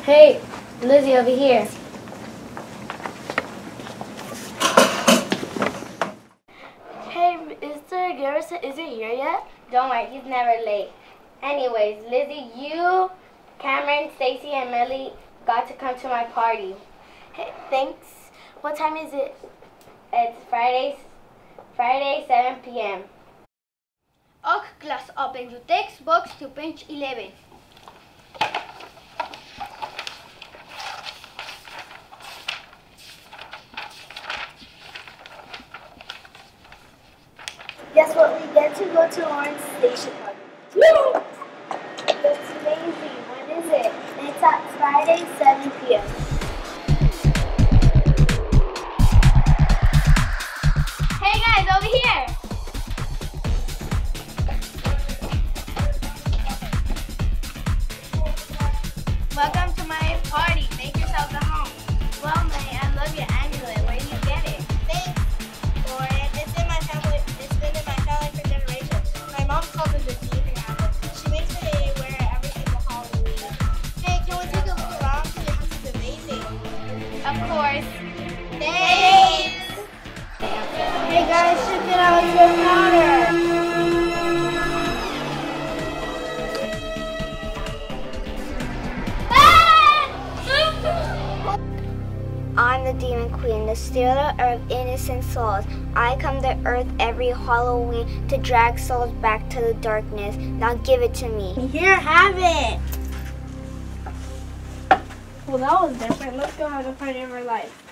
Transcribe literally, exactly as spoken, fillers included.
Hey, Lizzie, over here. Hey, Mister Garrison isn't here yet? Don't worry, he's never late. Anyways, Lizzie, you, Cameron, Stacy, and Millie got to come to my party. Hey, thanks. What time is it? It's Friday, Friday, seven p m Och, class, open your textbooks to page eleven. Guess what? We get to go to Lawrence Station Party. Yay! That's amazing. When is it? It's at Friday, seven p m Hey guys, over here! Welcome to my party. Make yourselves at home. Well, May, I love your amulet. Where do you get it? Thanks for it. It's in my family. It's been in my family for generations. My mom calls it the thieving amulet. She makes me wear it every single Halloween. Hey, can we take a look around? Because your house is amazing. Of course. Thanks. Hey guys, check it out. It's your powder. I'm the Demon Queen, the stealer of innocent souls. I come to Earth every Halloween to drag souls back to the darkness. Now give it to me. Here, have it. Well, that was different. Let's go have a party of our life.